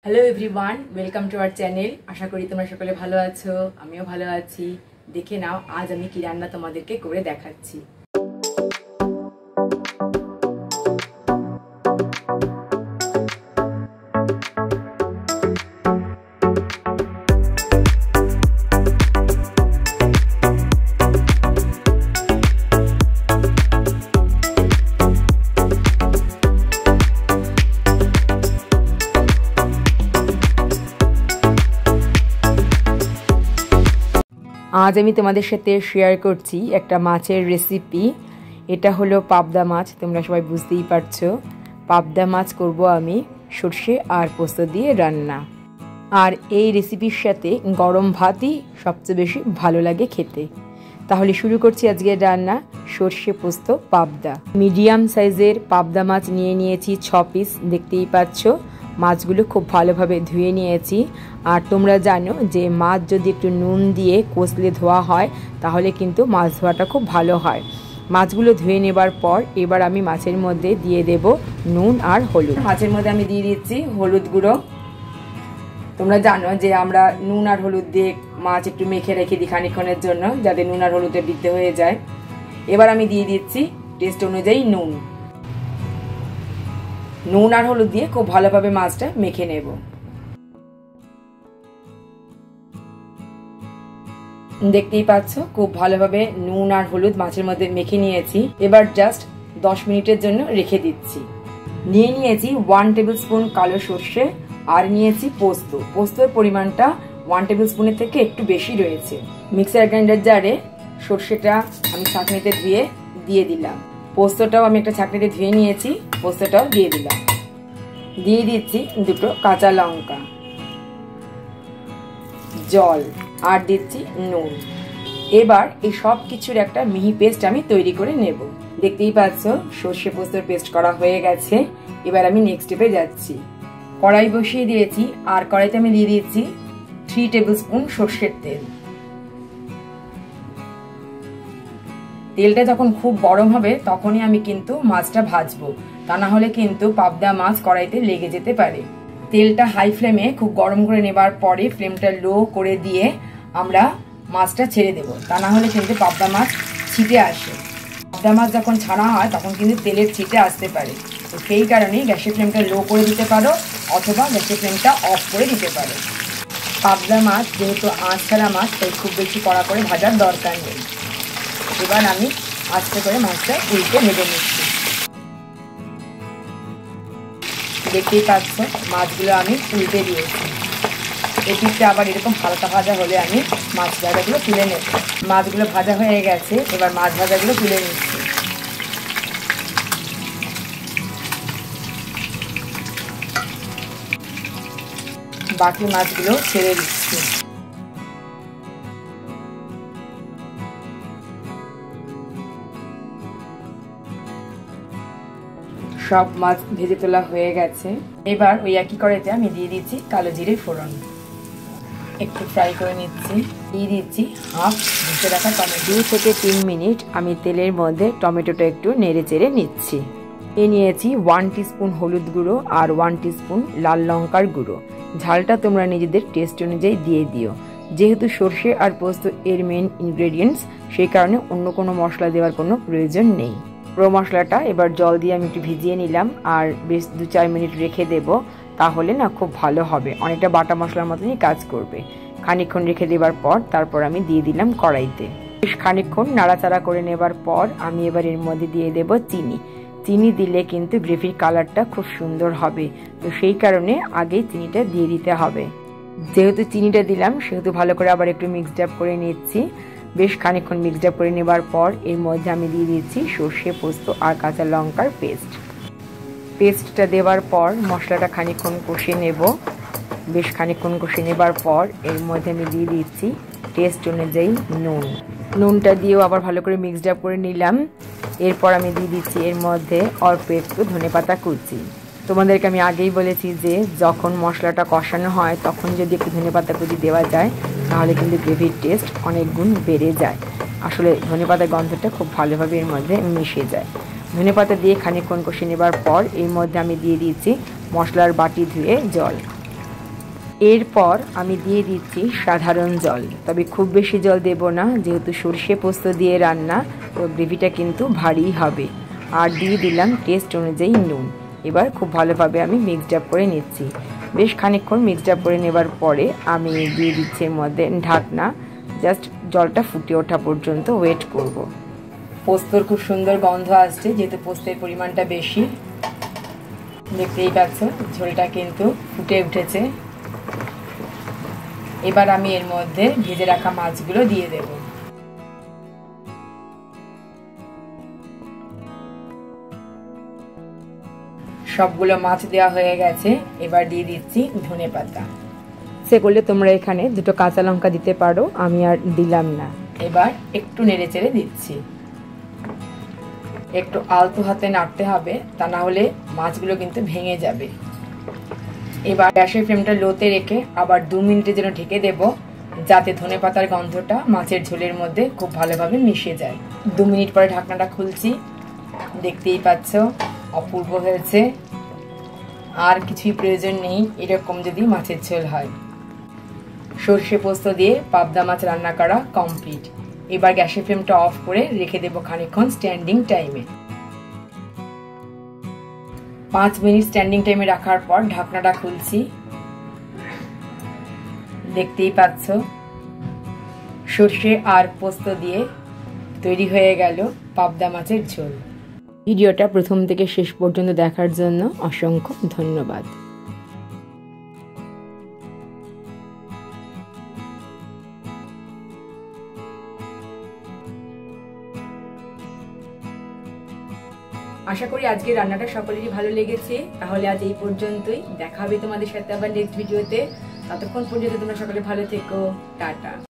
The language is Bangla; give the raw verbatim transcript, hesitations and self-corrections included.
Hello everyone, welcome to our channel. आशा करी তোমরা সকলে ভালো আছো, আমিও ভালো আছি। দেখে নাও আজ আমি কি রান্না তোমাদেরকে করে দেখাচ্ছি। आज আমি তোমাদের সাথে শেয়ার করছি একটা মাছের রেসিপি। এটা হলো পাবদা মাছ, তোমরা সবাই বুঝতেই পারছো। পাবদা মাছ করব আমি সর্ষে আর পোস্ত দিয়ে রান্না। আর এই রেসিপির সাথে গরম ভাতই সবচেয়ে বেশি ভালো লাগে খেতে। তাহলে শুরু করছি আজকের রান্না, সর্ষে পোস্ত পাবদা। মিডিয়াম সাইজের পাবদা মাছ নিয়ে নিয়েছি ছ পিস, দেখতেই পাচ্ছ। মাছগুলো খুব ভালোভাবে ধুয়ে নিয়েছি। আর তোমরা জানো যে মাছ যদি একটু নুন দিয়ে কষলে ধোয়া হয় তাহলে কিন্তু মাছ ধোয়াটা খুব ভালো হয়। মাছগুলো ধুয়ে নেবার পর এবার আমি মাছের মধ্যে দিয়ে দেব নুন আর হলুদ। মাছের মধ্যে আমি দিয়ে দিচ্ছি হলুদ গুঁড়ো। তোমরা জানো যে আমরা নুন আর হলুদ দিয়ে মাছ একটু মেখে রেখে দিই খানিকক্ষণের জন্য, যাতে নুন আর হলুদে বিদ্ধ হয়ে যায়। এবার আমি দিয়ে দিচ্ছি টেস্ট অনুযায়ী নুন। নুন আর হলুদ দিয়ে খুব ভালোভাবে মাছটা মেখে নেব। দেখতেই পাচ্ছ খুব ভালোভাবে নুন আর হলুদ মাছের মধ্যে মেখে নিয়েছি। এবার জাস্ট দশ মিনিটের জন্য রেখে দিচ্ছি। নিয়ে নিয়েছি ওয়ান টেবিল স্পুন কালো সর্ষে আর নিয়েছি পোস্ত। পোস্তর পরিমাণটা ওয়ান টেবিল স্পুনের থেকে একটু বেশি রয়েছে। মিক্সার গ্রাইন্ডার জারে সর্ষেটা আমি ছাঁকনিতে ধুয়ে দিয়ে দিলাম। পোস্তটাও আমি একটা ছাঁকনিতে ধুয়ে নিয়েছি, পোস্তটাও দিয়ে দিলাম। দিয়ে দিচ্ছি দুটো কাঁচা লঙ্কা, জল আর দিচ্ছি নুন। এবার এই সব কিছুর একটা মিহি পেস্ট আমি তৈরি করে নেব। দেখতেই পাচ্ছ সর্ষে পোস্তর পেস্ট করা হয়ে গেছে। এবার আমি নেক্সট স্টেপে যাচ্ছি। কড়াই বসিয়ে দিয়েছি আর কড়াইতে আমি দিয়ে দিচ্ছি থ্রি টেবিল স্পুন সর্ষের তেল। তেলটা যখন খুব গরম হবে তখনই আমি কিন্তু মাছটা ভাজবো, তা না হলে কিন্তু পাবদা মাছ কড়াইতে লেগে যেতে পারে। তেলটা হাই ফ্লেমে খুব গরম করে নেবার পরে ফ্লেমটা লো করে দিয়ে আমরা মাছটা ছেড়ে দেব, তা না হলে কিন্তু পাবদা মাছ ছিটে আসে। পাবদা মাছ যখন ছাড়া হয় তখন কিন্তু তেলের ছিটে আসতে পারে। তো সেই কারণেই গ্যাসের ফ্লেমটা লো করে দিতে পারো অথবা গ্যাসের ফ্লেমটা অফ করে দিতে পারো। পাবদা মাছ যেহেতু আঁচ ছাড়া মাছ, তাই খুব বেশি কড়া করে ভাজার দরকার নেই। এবার আমি আস্তে করে মাছটা উল্টে ভেজে নিচ্ছি। দেখতেই পাচ্ছ মাছগুলো আমি উল্টে দিয়েছি। এদিকটা আবার এরকম হালকা ভাজা হলে আমি মাছ ভাজাগুলো তুলে নেব। মাছগুলো ভাজা হয়ে গেছে, এবার মাছ ভাজাগুলো তুলে নিচ্ছি। বাকি মাছগুলো ছেড়ে দিচ্ছি। সব মাছ ভেজে তোলা হয়ে গেছে। এবার ওই একই কড়াইতে আমি দিয়ে দিচ্ছি কালো জিরে ফোড়ন, একটু ফ্রাই করে নিচ্ছি। দিয়ে দিচ্ছি হাফ ভেজে রাখা টমেটো। দুই থেকে তিন মিনিট আমি তেলের মধ্যে টমেটোটা একটু নেড়ে চেড়ে নিচ্ছি। এ নিয়েছি ওয়ান টিস্পুন হলুদ গুঁড়ো আর ওয়ান টিস্পুন লাল লঙ্কার গুঁড়ো। ঝালটা তোমরা নিজেদের টেস্ট অনুযায়ী দিয়ে দিও। যেহেতু সর্ষে আর পোস্ত এর মেন ইনগ্রেডিয়েন্টস, সেই কারণে অন্য কোনো মশলা দেওয়ার কোনো প্রয়োজন নেই। পুরো মশলাটা এবার জল দিয়ে আমি একটু ভিজিয়ে নিলাম আর বেশ দু চার মিনিট রেখে দেব, তাহলে না খুব ভালো হবে, অনেকটা বাটা মশলার মতনই কাজ করবে। খানিকক্ষণ রেখে দেবার পর তারপর আমি দিয়ে দিলাম কড়াইতে। বেশ খানিকক্ষণ নাড়াচাড়া করে নেবার পর আমি এবার এর মধ্যে দিয়ে দেব চিনি। চিনি দিলে কিন্তু গ্রেভির কালারটা খুব সুন্দর হবে, তো সেই কারণে আগেই চিনিটা দিয়ে দিতে হবে। যেহেতু চিনিটা দিলাম সেহেতু ভালো করে আবার একটু মিক্সড আপ করে নিচ্ছি। বেশ খানিকক্ষণ মিক্সড আপ করে নেবার পর এর মধ্যে আমি দিয়ে দিচ্ছি সর্ষে পোস্ত আর কাঁচা লঙ্কার পেস্ট। পেস্টটা দেওয়ার পর মশলাটা খানিকক্ষণ কষিয়ে নেব। বেশ খানিকক্ষণ কষিয়ে নেবার পর এর মধ্যে আমি দিয়ে দিচ্ছি টেস্ট অনুযায়ী নুন। নুনটা দিয়েও আবার ভালো করে মিক্সড আপ করে নিলাম। এরপর আমি দিয়ে দিচ্ছি এর মধ্যে অল্প একটু ধনেপাতা কুচি। তোমাদেরকে আমি আগেই বলেছি যে যখন মশলাটা কষানো হয় তখন যদি একটু ধনেপাতা কুচি দেওয়া যায় তাহলে কিন্তু গ্রেভির টেস্ট অনেক গুণ বেড়ে যায়। আসলে ধনেপাতার গন্ধটা খুব ভালোভাবে এর মধ্যে মিশে যায়। ধনেপাতা দিয়ে খানিকক্ষণ কষে নেবার পর এর মধ্যে আমি দিয়ে দিয়েছি মশলার বাটি ধুয়ে জল। এরপর আমি দিয়ে দিচ্ছি সাধারণ জল, তবে খুব বেশি জল দেব না, যেহেতু সর্ষে পোস্ত দিয়ে রান্না, তো গ্রেভিটা কিন্তু ভারী হবে। আর দিয়ে দিলাম টেস্ট অনুযায়ী নুন। এবার খুব ভালোভাবে আমি মিক্সড আপ করে নিচ্ছি। বেশ খানিকক্ষণ মিক্সড আপ করে নেবার পরে আমি দিয়ে দিচ্ছি এর মধ্যে ঢাকনা। জাস্ট জলটা ফুটে ওঠা পর্যন্ত ওয়েট করব। পোস্তর খুব সুন্দর গন্ধ আসছে, যেহেতু পোস্তের পরিমাণটা বেশি। দেখতেই পাচ্ছ ঝোলটা কিন্তু ফুটে উঠেছে। এবার আমি এর মধ্যে ভেজে রাখা মাছগুলো দিয়ে দেব। সবগুলো মাছ দেওয়া হয়ে গেছে। এবার দিয়ে দিচ্ছি ধনেপাতা। সে করলে তোমরা এখানে দুটো কাঁচা লঙ্কা দিতে পারো, আমি আর দিলাম না। এবার একটু নেড়ে চেড়ে দিচ্ছি। একটু আলতো হাতে নাড়তে হবে, তা না হলে মাছগুলো কিন্তু ভেঙে যাবে। এবার গ্যাসের ফ্লেমটা লোতে রেখে আবার দু মিনিটের জন্য ঢেকে দেব, যাতে ধনেপাতার গন্ধটা মাছের ঝোলের মধ্যে খুব ভালোভাবে মিশে যায়। দু মিনিট পরে ঢাকনাটা খুলছি। দেখতেই পাচ্ছ অপূর্ব হয়েছে। আর কিছুই প্রয়োজন নেই এরকম যদি মাছের ঝোল হয়। সর্ষে পোস্ত দিয়ে পাবদা মাছ রান্না করা কমপ্লিট। এবার গ্যাসের ফ্লেমটা অফ করে রেখে দেবো খানিকক্ষণ স্ট্যান্ডিং টাইমে। পাঁচ মিনিট স্ট্যান্ডিং টাইমে রাখার পর ঢাকনাটা খুলছি। দেখতেই পাচ্ছ সর্ষে আর পোস্ত দিয়ে তৈরি হয়ে গেল পাবদা মাছের ঝোল। ভিডিওটা প্রথম থেকে শেষ পর্যন্ত দেখার জন্য অসংখ্য ধন্যবাদ। আশা করি আজকে রান্নাটা সকলেরই ভালো লেগেছে। তাহলে আজ এই পর্যন্তই, দেখা হবে তোমাদের সাথে আবার নেক্সট ভিডিওতে। ততক্ষণ পর্যন্ত তোমরা সকলে ভালো থেকো। টাটা।